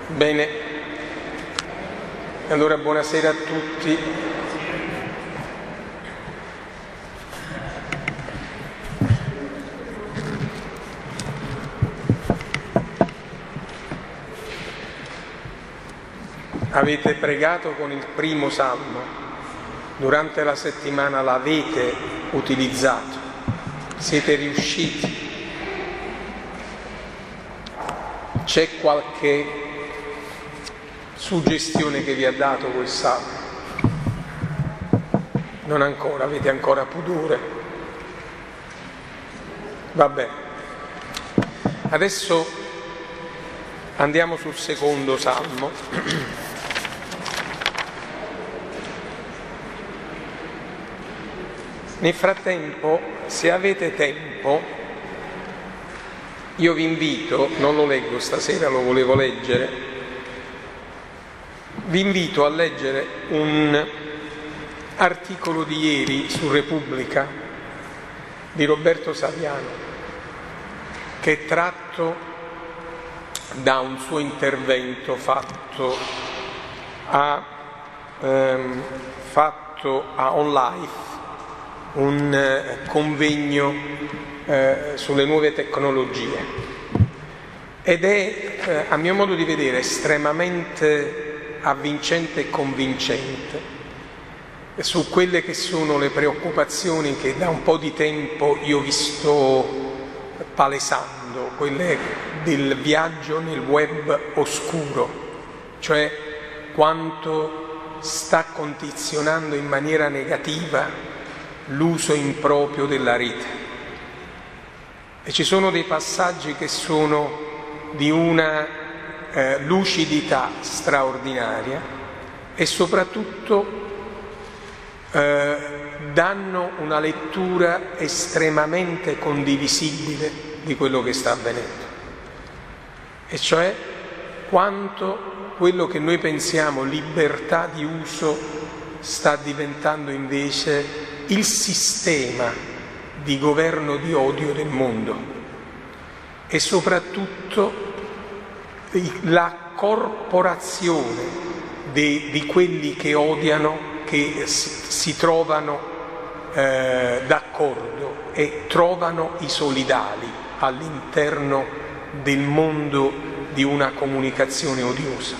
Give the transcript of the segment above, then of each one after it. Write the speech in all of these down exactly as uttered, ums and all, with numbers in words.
Bene, allora buonasera a tutti. Avete pregato con il primo salmo, durante la settimana l'avete utilizzato, siete riusciti. C'è qualche suggestione che vi ha dato quel salmo? Non ancora, avete ancora pudore. Va bene. Adesso andiamo sul secondo salmo. Nel frattempo, se avete tempo, io vi invito, non lo leggo stasera, lo volevo leggere, vi invito a leggere un articolo di ieri su Repubblica di Roberto Saviano, che è tratto da un suo intervento fatto a, ehm, fatto a On Life, un eh, convegno eh, sulle nuove tecnologie, ed è eh, a mio modo di vedere estremamente avvincente e convincente su quelle che sono le preoccupazioni che da un po' di tempo io vi sto palesando, quelle del viaggio nel web oscuro, cioè quanto sta condizionando in maniera negativa l'uso improprio della rete. E ci sono dei passaggi che sono di una eh, lucidità straordinaria e soprattutto eh, danno una lettura estremamente condivisibile di quello che sta avvenendo, e cioè quanto quello che noi pensiamo libertà di uso sta diventando invece il sistema di governo di odio del mondo, e soprattutto la corporazione di, di quelli che odiano, che si, si trovano eh, d'accordo e trovano i solidali all'interno del mondo di una comunicazione odiosa.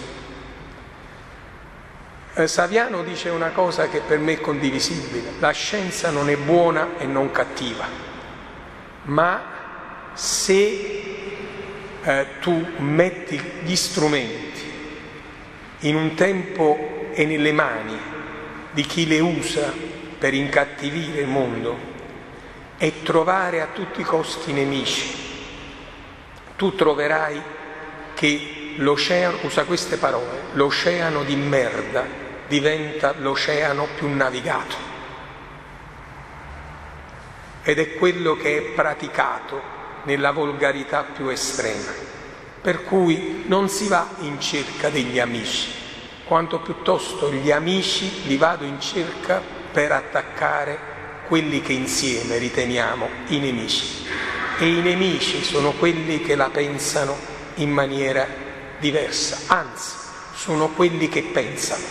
Eh, Saviano dice una cosa che per me è condivisibile: la scienza non è buona e non cattiva, ma se eh, tu metti gli strumenti in un tempo e nelle mani di chi le usa per incattivire il mondo e trovare a tutti i costi nemici, tu troverai che l'oceano, usa queste parole, l'oceano di merda diventa l'oceano più navigato, ed è quello che è praticato nella volgarità più estrema, per cui non si va in cerca degli amici, quanto piuttosto gli amici li vado in cerca per attaccare quelli che insieme riteniamo i nemici, e i nemici sono quelli che la pensano in maniera diversa, anzi sono quelli che pensano,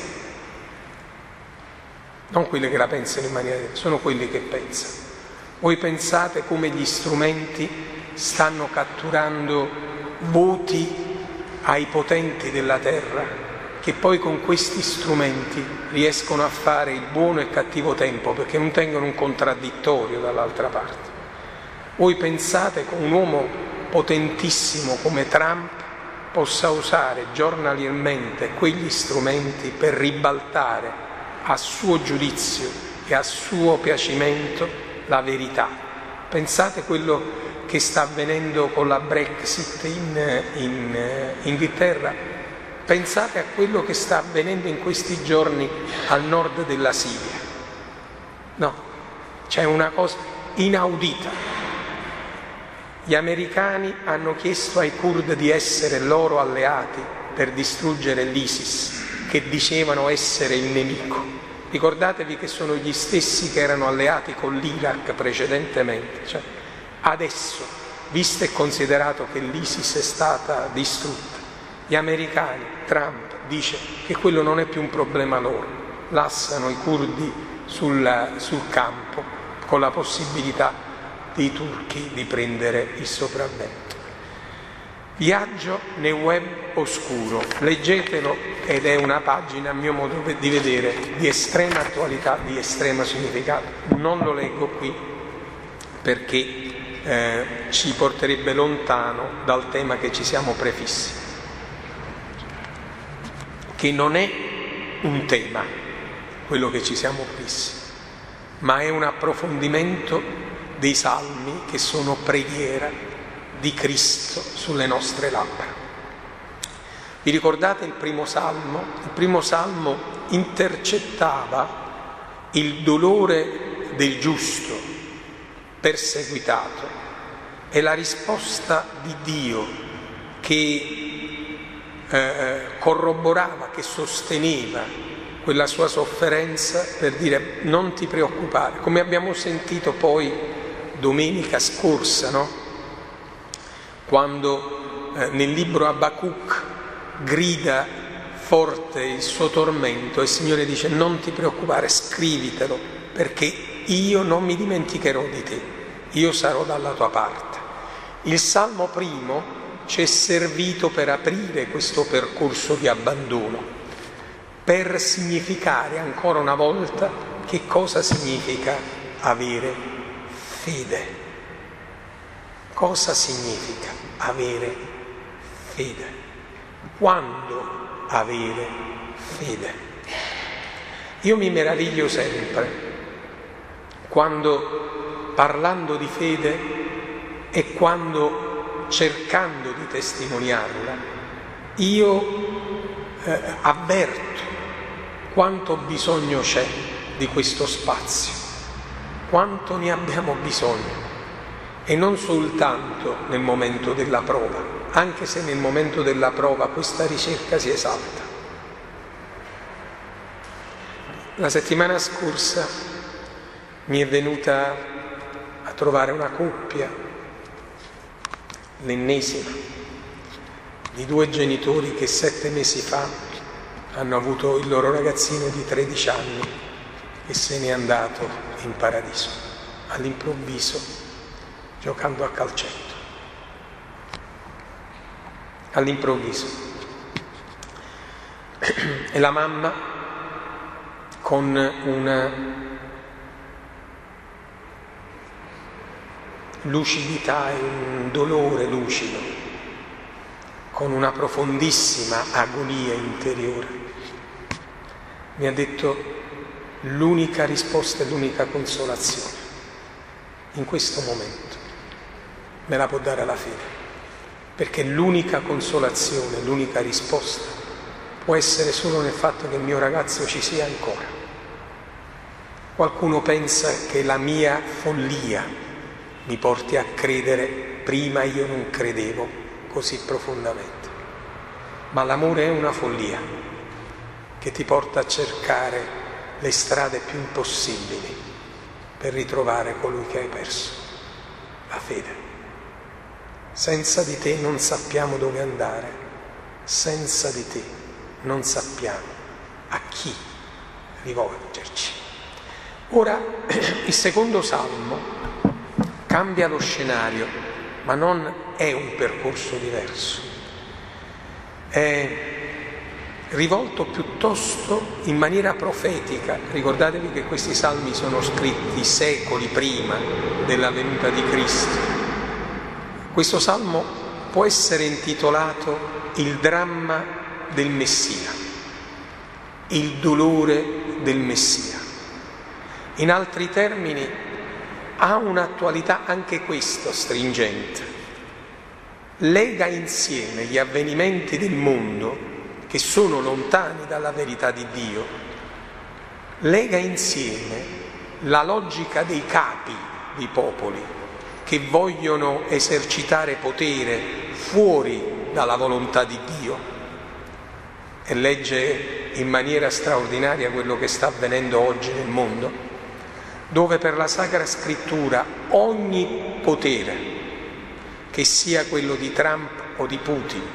non quelli che la pensano in maniera diversa, sono quelli che pensano. Voi pensate come gli strumenti stanno catturando voti ai potenti della terra, che poi con questi strumenti riescono a fare il buono e il cattivo tempo, perché non tengono un contraddittorio dall'altra parte. Voi pensate che un uomo potentissimo come Trump possa usare giornaliерmente quegli strumenti per ribaltare a suo giudizio e a suo piacimento la verità? Pensate quello che sta avvenendo con la Brexit in, in uh, Inghilterra, pensate a quello che sta avvenendo in questi giorni al nord della Siria. No, c'è una cosa inaudita. Gli americani hanno chiesto ai curd di essere loro alleati per distruggere l'ISIS, che dicevano essere il nemico. Ricordatevi che sono gli stessi che erano alleati con l'Iraq precedentemente. Cioè, adesso, visto e considerato che l'ISIS è stata distrutta, Gli americani, Trump dice che quello non è più un problema loro, lassano i curdi sul, sul campo con la possibilità dei turchi di prendere il sopravvento. Viaggio nel web oscuro, leggetelo, ed è una pagina a mio modo di vedere di estrema attualità, di estremo significato. Non lo leggo qui perché eh, ci porterebbe lontano dal tema che ci siamo prefissi, che non è un tema quello che ci siamo prefissi, ma è un approfondimento dei salmi che sono preghiera di Cristo sulle nostre labbra. Vi ricordate il primo salmo? Il primo salmo intercettava il dolore del giusto perseguitato e la risposta di Dio che eh, corroborava, che sosteneva quella sua sofferenza per dire non ti preoccupare, come abbiamo sentito poi domenica scorsa, no? Quando eh, nel libro Abacuc grida forte il suo tormento e il Signore dice non ti preoccupare, scrivitelo, perché io non mi dimenticherò di te, io sarò dalla tua parte. Il Salmo primo ci è servito per aprire questo percorso di abbandono, per significare ancora una volta che cosa significa avere fede. Cosa significa avere fede? Quando avere fede? Io mi meraviglio sempre quando, parlando di fede e quando cercando di testimoniarla, io eh, avverto quanto bisogno c'è di questo spazio, quanto ne abbiamo bisogno. E non soltanto nel momento della prova, anche se nel momento della prova questa ricerca si esalta. La settimana scorsa mi è venuta a trovare una coppia, l'ennesima, di due genitori che sette mesi fa hanno avuto il loro ragazzino di tredici anni e se n'è andato in paradiso, all'improvviso, giocando a calcetto, all'improvviso. E la mamma, con una lucidità e un dolore lucido, con una profondissima agonia interiore, mi ha detto l'unica risposta e l'unica consolazione in questo momento me la può dare la fede, perché l'unica consolazione, l'unica risposta può essere solo nel fatto che il mio ragazzo ci sia ancora. Qualcuno pensa che la mia follia mi porti a credere, prima io non credevo così profondamente, ma l'amore è una follia che ti porta a cercare le strade più impossibili per ritrovare colui che hai perso, la fede. Senza di te non sappiamo dove andare, senza di te non sappiamo a chi rivolgerci. Ora il secondo salmo cambia lo scenario, ma non è un percorso diverso. È rivolto piuttosto in maniera profetica. Ricordatevi che questi salmi sono scritti secoli prima della venuta di Cristo. Questo salmo può essere intitolato il dramma del Messia, il dolore del Messia. In altri termini, ha un'attualità anche questo stringente. Lega insieme gli avvenimenti del mondo che sono lontani dalla verità di Dio, lega insieme la logica dei capi dei popoli che vogliono esercitare potere fuori dalla volontà di Dio, e legge in maniera straordinaria quello che sta avvenendo oggi nel mondo, dove per la Sacra Scrittura ogni potere, che sia quello di Trump o di Putin,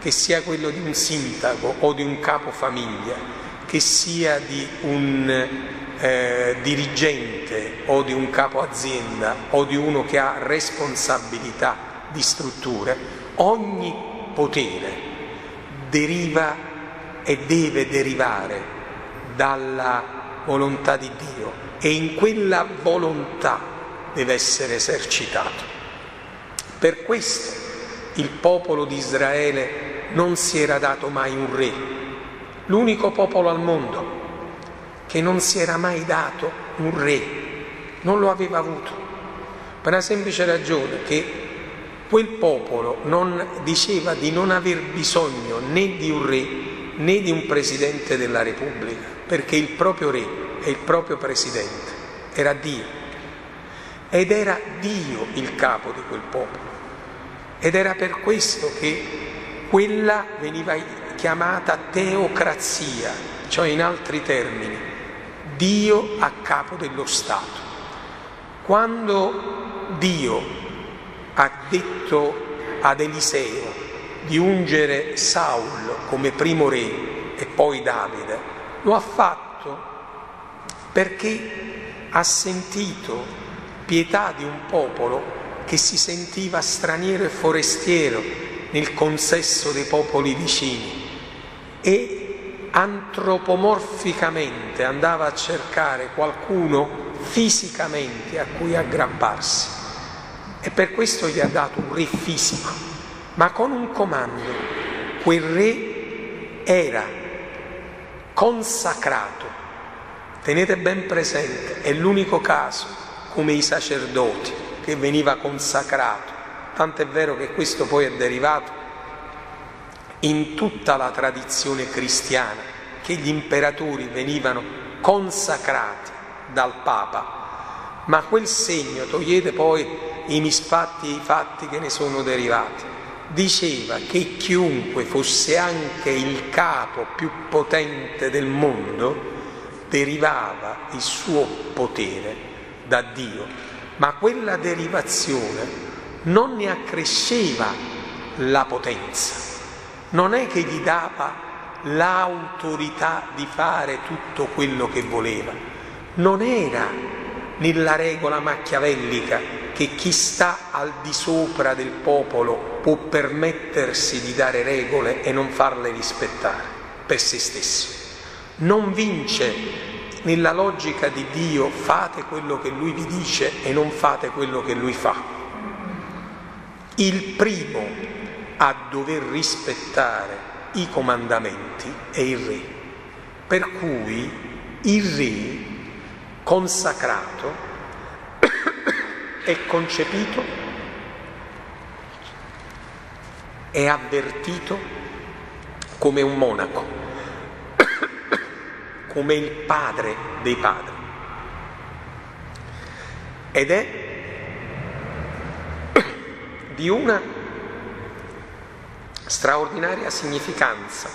che sia quello di un sindaco o di un capofamiglia, che sia di un eh, dirigente o di un capo azienda o di uno che ha responsabilità di strutture, ogni potere deriva e deve derivare dalla volontà di Dio e in quella volontà deve essere esercitato. Per questo il popolo di Israele non si era dato mai un re, l'unico popolo al mondo che non si era mai dato un re, non lo aveva avuto, per una semplice ragione che quel popolo non diceva di non aver bisogno né di un re né di un presidente della Repubblica, perché il proprio re e il proprio presidente era Dio, ed era Dio il capo di quel popolo, ed era per questo che quella veniva chiamata teocrazia, cioè in altri termini Dio a capo dello Stato. Quando Dio ha detto ad Eliseo di ungere Saul come primo re e poi Davide, lo ha fatto perché ha sentito pietà di un popolo che si sentiva straniero e forestiero nel consesso dei popoli vicini e antropomorficamente andava a cercare qualcuno fisicamente a cui aggrapparsi, e per questo gli ha dato un re fisico, ma con un comando: quel re era consacrato. Tenete ben presente, è l'unico caso come i sacerdoti che veniva consacrato, tant'è vero che questo poi è derivato in tutta la tradizione cristiana, che gli imperatori venivano consacrati dal Papa, ma quel segno, togliete poi i misfatti e i fatti che ne sono derivati, diceva che chiunque fosse anche il capo più potente del mondo derivava il suo potere da Dio, ma quella derivazione non ne accresceva la potenza, non è che gli dava l'autorità di fare tutto quello che voleva, non era nella regola machiavellica che chi sta al di sopra del popolo può permettersi di dare regole e non farle rispettare per se stesso. Non vince nella logica di Dio: fate quello che Lui vi dice e non fate quello che Lui fa. Il primo a dover rispettare i comandamenti è il re, per cui il re consacrato è concepito, è avvertito come un monaco, come il padre dei padri, ed è di una straordinaria significanza.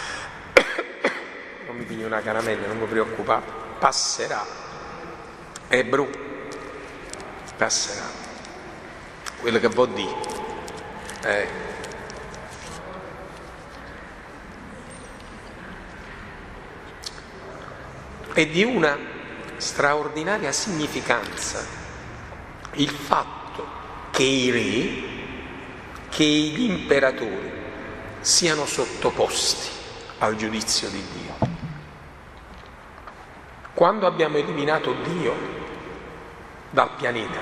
Non mi piglio una caramella, non mi preoccupate, passerà. Ebru, passerà. Quello che vuol dire. Eh. È di una straordinaria significanza il fatto che i re, che gli imperatori siano sottoposti al giudizio di Dio. Quando abbiamo eliminato Dio dal pianeta,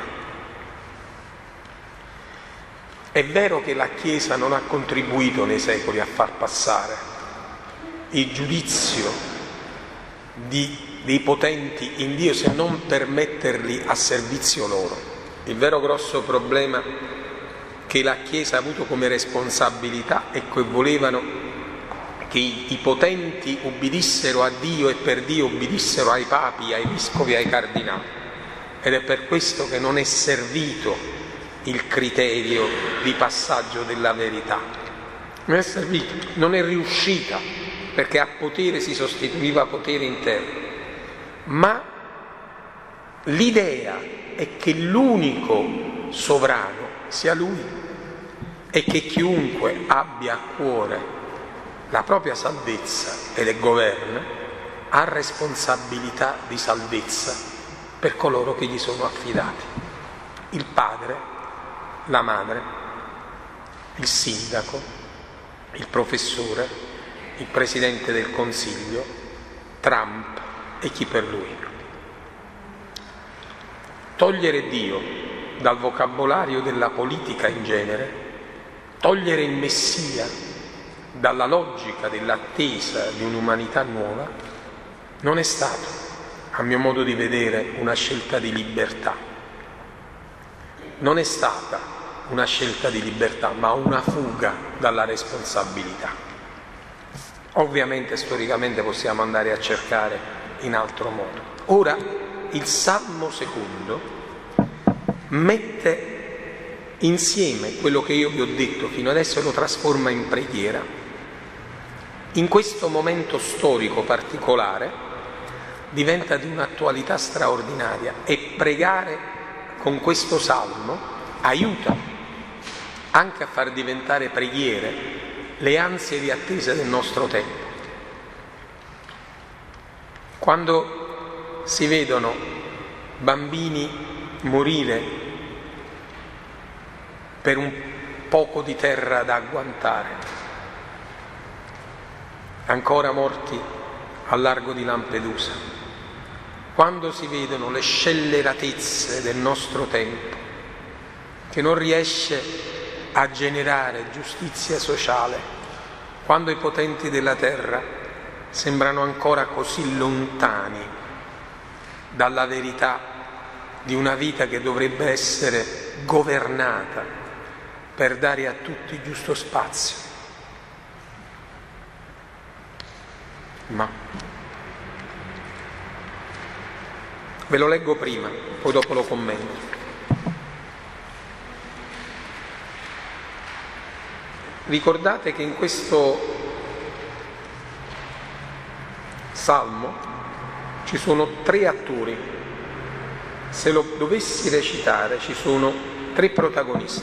è vero che la Chiesa non ha contribuito nei secoli a far passare il giudizio di, dei potenti in Dio, se non per metterli a servizio loro. Il vero grosso problema che la Chiesa ha avuto come responsabilità è che volevano che i, i potenti ubbidissero a Dio e per Dio ubbidissero ai papi, ai vescovi, ai cardinali, ed è per questo che non è servito il criterio di passaggio della verità, non è servito, non è riuscita, perché a potere si sostituiva potere interno, ma l'idea è che l'unico sovrano sia Lui, e che chiunque abbia a cuore la propria salvezza e le governa ha responsabilità di salvezza per coloro che gli sono affidati. Il padre, la madre, il sindaco, il professore, il presidente del Consiglio, Trump e chi per lui. Togliere Dio dal vocabolario della politica in genere, togliere il Messia dalla logica dell'attesa di un'umanità nuova, non è stato, a mio modo di vedere, una scelta di libertà. Non è stata una scelta di libertà, ma una fuga dalla responsabilità. Ovviamente, storicamente, possiamo andare a cercare in altro modo. Ora, il Salmo secondo mette insieme quello che io vi ho detto fino adesso e lo trasforma in preghiera. In questo momento storico particolare diventa di un'attualità straordinaria e pregare con questo Salmo aiuta anche a far diventare preghiere le ansie di attesa del nostro tempo. Quando si vedono bambini morire per un poco di terra da agguantare, ancora morti al largo di Lampedusa, quando si vedono le scelleratezze del nostro tempo che non riesce a generare giustizia sociale, quando i potenti della terra sembrano ancora così lontani dalla verità di una vita che dovrebbe essere governata per dare a tutti giusto spazio. Ma ve lo leggo prima, poi dopo lo commento. Ricordate che in questo Salmo ci sono tre attori. Se lo dovessi recitare, ci sono tre protagonisti.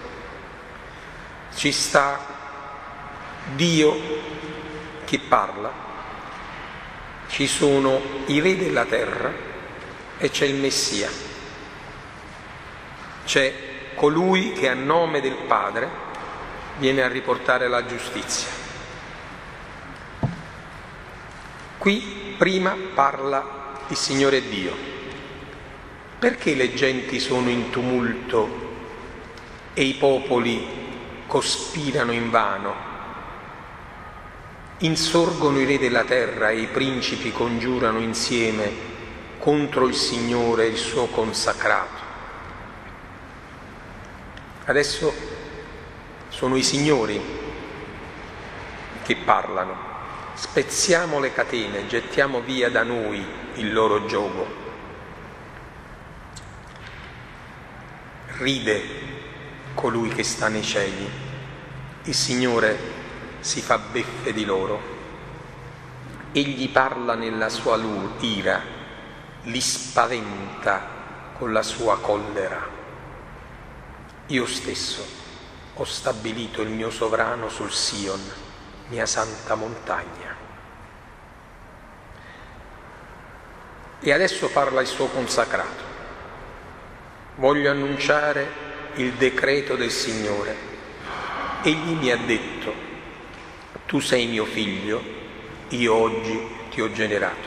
Ci sta Dio che parla, ci sono i re della terra e c'è il Messia. C'è colui che a nome del Padre viene a riportare la giustizia. Qui prima parla il Signore Dio. Perché le genti sono in tumulto e i popoli cospirano invano? Insorgono i re della terra e i principi congiurano insieme contro il Signore e il suo consacrato. Adesso sono i signori che parlano. Spezziamo le catene, gettiamo via da noi il loro giogo. Ride colui che sta nei cieli, il Signore si fa beffe di loro. Egli parla nella sua ira, li spaventa con la sua collera. Io stesso ho stabilito il mio sovrano sul Sion, mia santa montagna. E adesso parla il suo consacrato. Voglio annunciare il decreto del Signore. Egli mi ha detto: tu sei mio figlio, io oggi ti ho generato.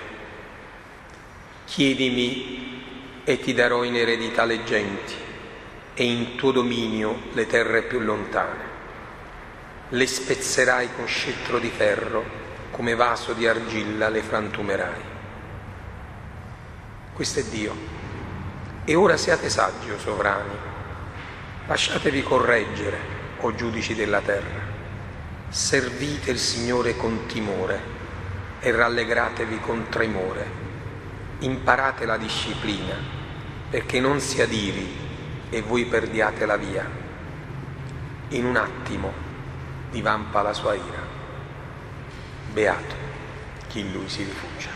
Chiedimi e ti darò in eredità le genti e in tuo dominio le terre più lontane. Le spezzerai con scettro di ferro, come vaso di argilla le frantumerai. Questo è Dio. E ora siate saggi, o sovrani, lasciatevi correggere, o giudici della terra. Servite il Signore con timore e rallegratevi con tremore. Imparate la disciplina, perché non si adiri e voi perdiate la via. In un attimo divampa la sua ira. Beato chi in lui si rifugia.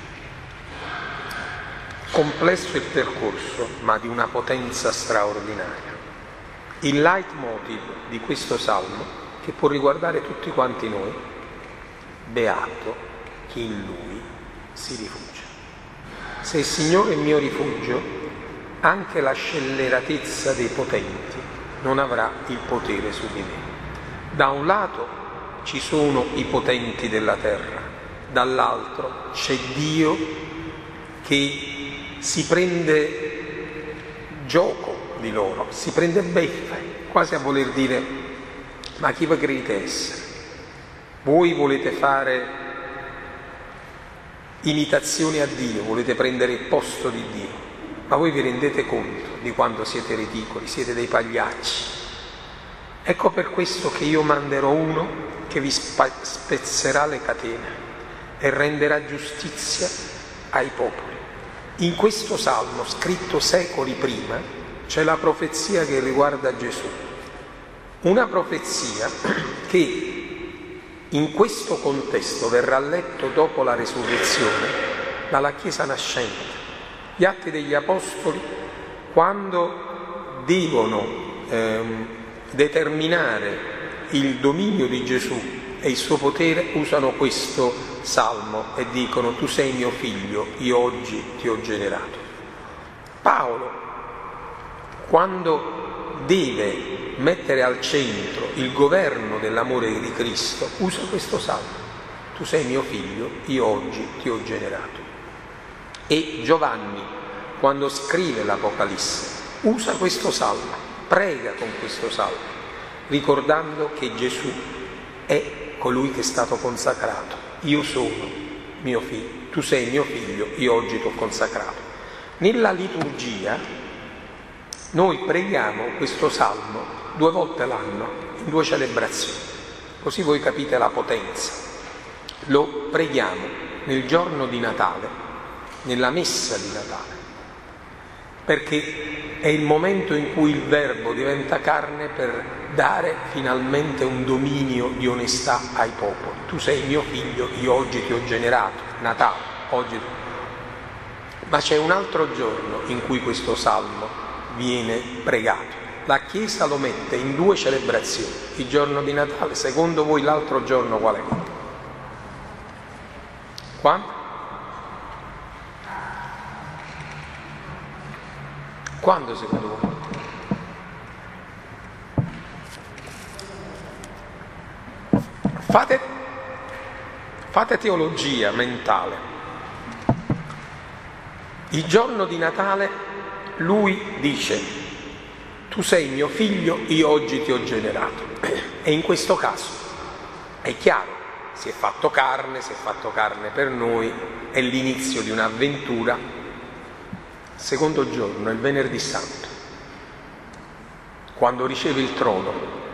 Complesso il percorso, ma di una potenza straordinaria. il leitmotiv di questo salmo, che può riguardare tutti quanti noi: beato chi in lui si rifugia. Se il Signore è il mio rifugio, anche la scelleratezza dei potenti non avrà il potere su di me. Da un lato ci sono i potenti della terra, dall'altro c'è Dio che si prende gioco di loro, si prende beffe, quasi a voler dire: ma chi voi credete essere? Voi volete fare imitazioni a Dio, volete prendere il posto di Dio, ma voi vi rendete conto di quanto siete ridicoli, siete dei pagliacci. Ecco per questo che io manderò uno che vi spezzerà le catene e renderà giustizia ai popoli. In questo salmo, scritto secoli prima, c'è la profezia che riguarda Gesù. Una profezia che in questo contesto verrà letto dopo la resurrezione dalla Chiesa nascente. Gli Atti degli Apostoli, quando devono ehm, determinare il dominio di Gesù e il suo potere, usano questo salmo e dicono: tu sei mio figlio, io oggi ti ho generato. Paolo, quando deve mettere al centro il governo dell'amore di Cristo, usa questo salmo: tu sei mio figlio, io oggi ti ho generato. E Giovanni, quando scrive l'Apocalisse, usa questo salmo, prega con questo salmo, ricordando che Gesù è colui che è stato consacrato. Io sono mio figlio, tu sei mio figlio, io oggi ti ho consacrato. Nella liturgia noi preghiamo questo salmo due volte l'anno, in due celebrazioni, così voi capite la potenza. Lo preghiamo nel giorno di Natale, nella messa di Natale, perché è il momento in cui il Verbo diventa carne per dare finalmente un dominio di onestà ai popoli. Tu sei mio figlio, io oggi ti ho generato. Natale, oggi. Ma c'è un altro giorno in cui questo salmo viene pregato. La Chiesa lo mette in due celebrazioni, il giorno di Natale. Secondo voi l'altro giorno qual è? Quando? Quando secondo voi? Fate, fate teologia mentale. Il giorno di Natale lui dice: tu sei mio figlio, io oggi ti ho generato. E in questo caso è chiaro, si è fatto carne, si è fatto carne per noi, è l'inizio di un'avventura. Secondo giorno, il venerdì santo, quando riceve il trono,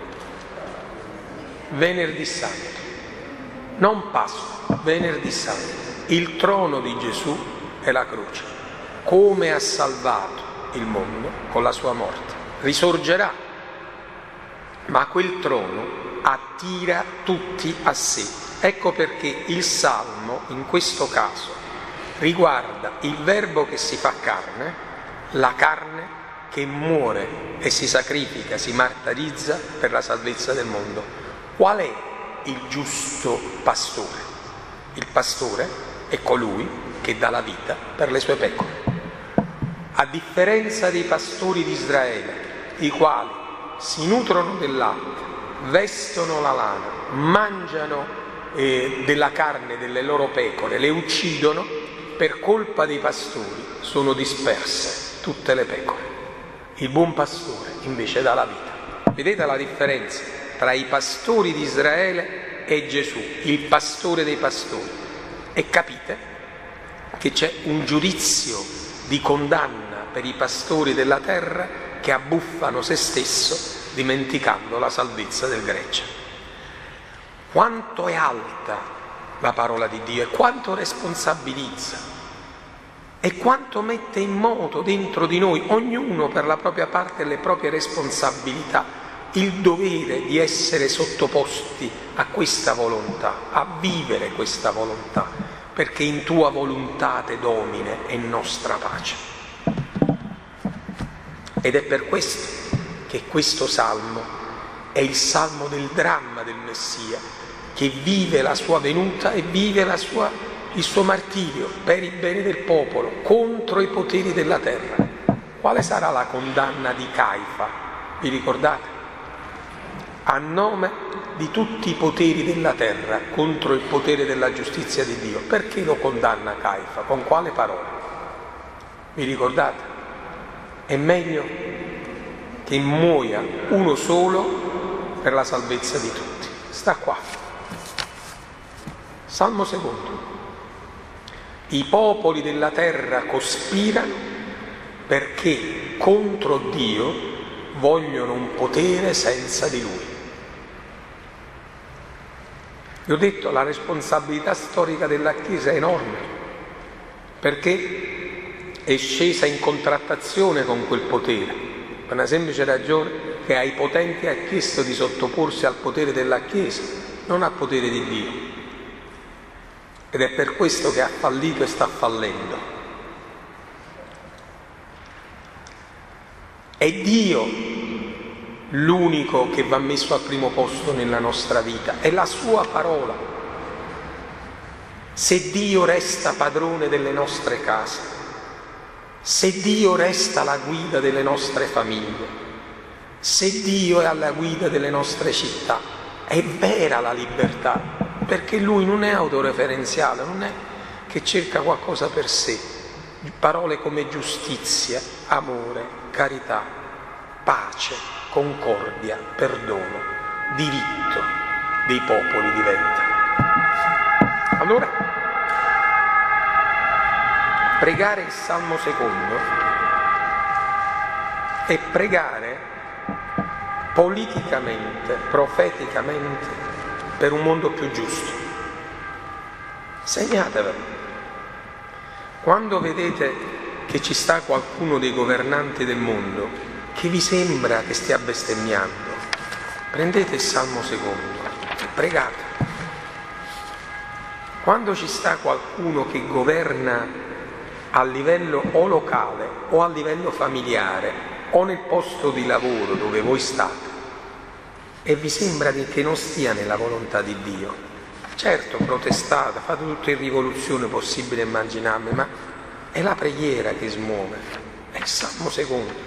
venerdì santo, non Pasqua, venerdì santo, il trono di Gesù è la croce. Come ha salvato il mondo con la sua morte, risorgerà, ma quel trono attira tutti a sé. Ecco perché il Salmo, in questo caso, riguarda il Verbo che si fa carne, la carne che muore e si sacrifica, si martirizza per la salvezza del mondo. Qual è il giusto pastore? Il pastore è colui che dà la vita per le sue pecore. A differenza dei pastori di Israele, i quali si nutrono del latte, vestono la lana, mangiano eh, della carne delle loro pecore, le uccidono, per colpa dei pastori sono disperse tutte le pecore. Il buon pastore invece dà la vita. Vedete la differenza tra i pastori di Israele e Gesù, il pastore dei pastori. E capite che c'è un giudizio di condanna per i pastori della terra che abbuffano se stesso dimenticando la salvezza del gregge. Quanto è alta la parola di Dio e quanto responsabilizza e quanto mette in moto dentro di noi, ognuno per la propria parte e le proprie responsabilità, il dovere di essere sottoposti a questa volontà, a vivere questa volontà, perché in tua voluntate domine e nostra pace. Ed è per questo che questo salmo è il salmo del dramma del Messia, che vive la sua venuta e vive la sua, il suo martirio per il bene del popolo, contro i poteri della terra. Quale sarà la condanna di Caifa? Vi ricordate? A nome di tutti i poteri della terra contro il potere della giustizia di Dio. Perché lo condanna Caifa? Con quale parole? Vi ricordate? È meglio che muoia uno solo per la salvezza di tutti. Sta qua. Salmo secondo. I popoli della terra cospirano perché contro Dio vogliono un potere senza di Lui. Vi ho detto, la responsabilità storica della Chiesa è enorme, perché è scesa in contrattazione con quel potere, per una semplice ragione che ai potenti ha chiesto di sottoporsi al potere della Chiesa, non al potere di Dio. Ed è per questo che ha fallito e sta fallendo. È Dio l'unico che va messo al primo posto nella nostra vita, è la sua parola. Se Dio resta padrone delle nostre case, se Dio resta la guida delle nostre famiglie, se Dio è alla guida delle nostre città, è vera la libertà, perché Lui non è autoreferenziale, non è che cerca qualcosa per sé. Parole come giustizia, amore, carità, pace, concordia, perdono, diritto dei popoli diventa. Allora, pregare il Salmo secondo è pregare politicamente, profeticamente, per un mondo più giusto. Segnatevelo. Quando vedete che ci sta qualcuno dei governanti del mondo che vi sembra che stia bestemmiando, prendete il Salmo secondo e pregate. Quando ci sta qualcuno che governa a livello o locale o a livello familiare o nel posto di lavoro dove voi state e vi sembra che non stia nella volontà di Dio, certo protestate, fate tutto in rivoluzione possibile e immaginabile, ma è la preghiera che smuove, è il Salmo secondo.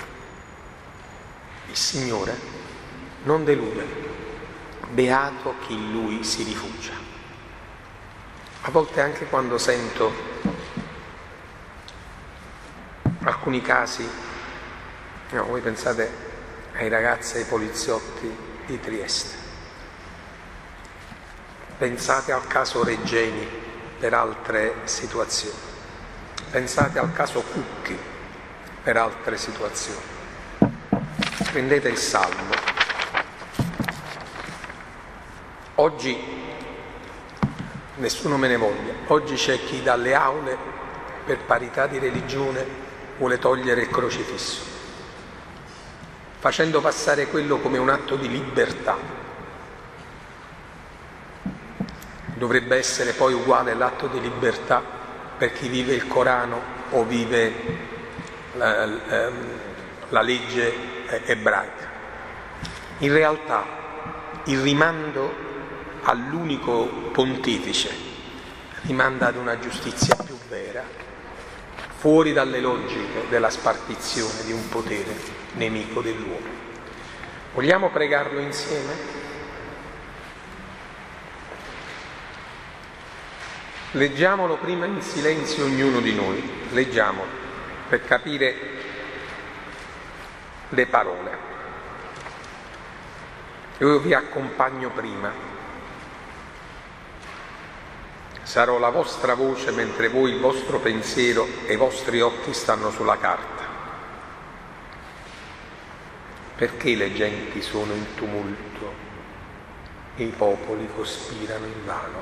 Il Signore non delude, beato chi in Lui si rifugia. A volte anche quando sento alcuni casi, no, voi pensate ai ragazzi e ai poliziotti di Trieste, pensate al caso Regeni per altre situazioni, pensate al caso Cucchi per altre situazioni. Prendete il Salmo. Oggi, nessuno me ne voglia, oggi c'è chi dalle aule per parità di religione vuole togliere il crocifisso, facendo passare quello come un atto di libertà. Dovrebbe essere poi uguale l'atto di libertà per chi vive il Corano o vive la, la, la legge ebraica. In realtà il rimando all'unico pontefice rimanda ad una giustizia più vera, fuori dalle logiche della spartizione di un potere nemico dell'uomo. Vogliamo pregarlo insieme? Leggiamolo prima in silenzio ognuno di noi, leggiamolo per capire le parole. Io vi accompagno prima. Sarò la vostra voce mentre voi il vostro pensiero e i vostri occhi stanno sulla carta. Perché le genti sono in tumulto e i popoli cospirano invano?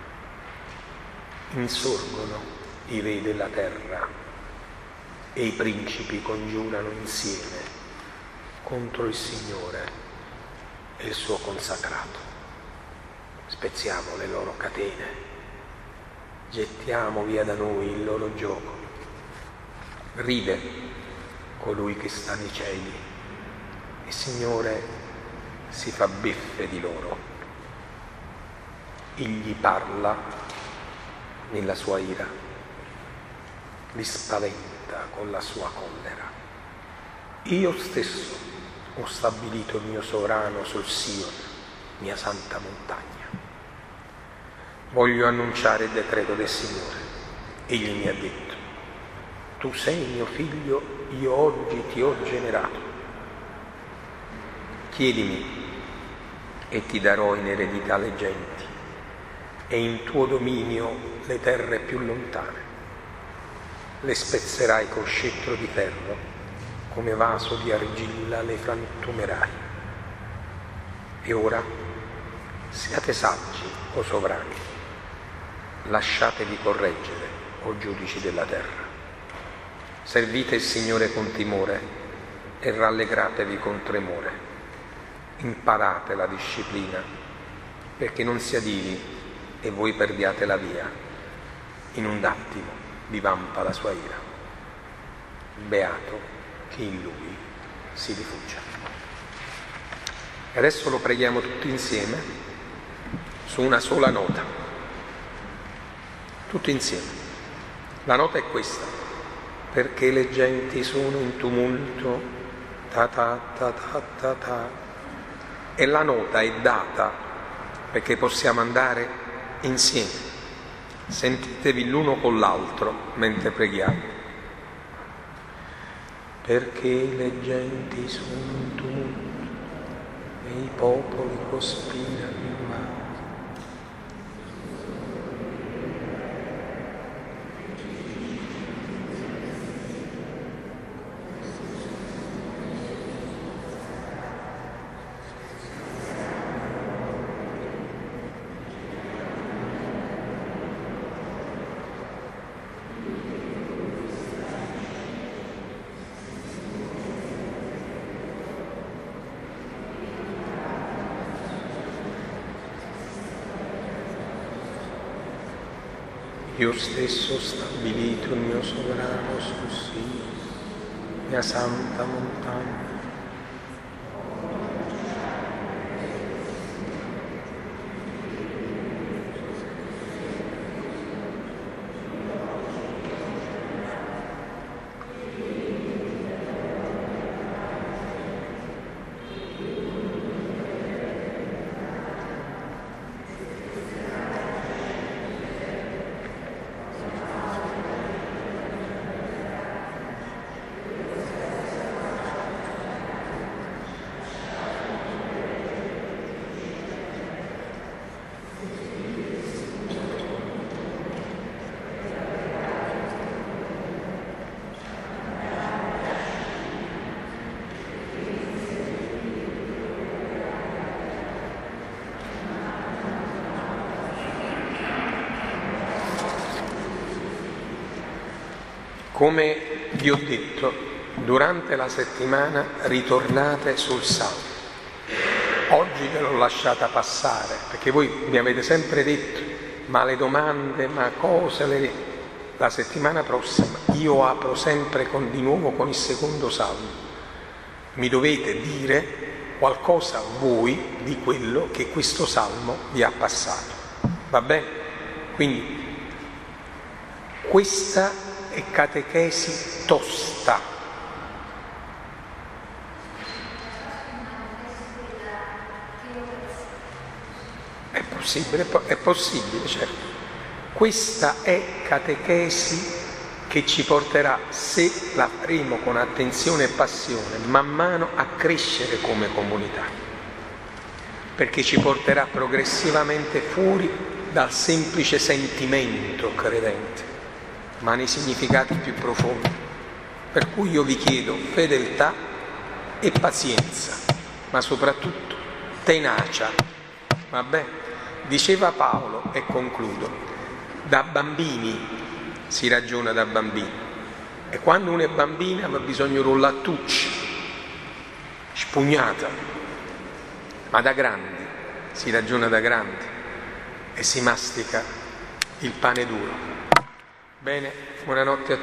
Insorgono i re della terra e i principi congiurano insieme contro il Signore e il suo consacrato. Spezziamo le loro catene, gettiamo via da noi il loro gioco. Ride colui che sta nei cieli, Il Signore si fa beffe di loro. Egli parla nella sua ira, li spaventa con la sua collera. Io stesso ho stabilito il mio sovrano sul Sion, mia santa montagna. Voglio annunciare il decreto del Signore. Egli mi ha detto: tu sei mio figlio, io oggi ti ho generato. Chiedimi e ti darò in eredità le genti e in tuo dominio le terre più lontane. Le spezzerai con scettro di ferro, come vaso di argilla le frantumerai. E ora siate saggi, o sovrani, lasciatevi correggere, o giudici della terra. Servite il Signore con timore e rallegratevi con tremore. Imparate la disciplina, perché non sia divi e voi perdiate la via. In un attimo vi vampa la sua ira. Beato chi in lui si rifugia. E adesso lo preghiamo tutti insieme su una sola nota. Tutti insieme. La nota è questa: perché le genti sono in tumulto, ta ta ta ta ta ta. E la nota è data perché possiamo andare insieme. Sentitevi l'uno con l'altro mentre preghiamo. Perché le genti sono in tumulto e i popoli cospirano in mano. Io stesso ho stabilito il mio sovrano sul Sion, mia santa montagna. Come vi ho detto, durante la settimana ritornate sul Salmo. Oggi ve l'ho lasciata passare, perché voi mi avete sempre detto, ma le domande, ma cose, le... la settimana prossima io apro sempre con, di nuovo con il secondo Salmo. Mi dovete dire qualcosa voi di quello che questo Salmo vi ha passato. Va bene? Quindi questa è catechesi tosta. È possibile, è possibile, certo. Questa è catechesi che ci porterà, se la faremo con attenzione e passione, man mano a crescere come comunità, perché ci porterà progressivamente fuori dal semplice sentimento credente, ma nei significati più profondi. Per cui io vi chiedo fedeltà e pazienza, ma soprattutto tenacia. Va bene? Diceva Paolo, e concludo, da bambini si ragiona da bambini, e quando uno è bambina va bisogno di un lattuccio, spugnata, ma da grandi si ragiona da grandi e si mastica il pane duro. Bene, buonanotte a tutti.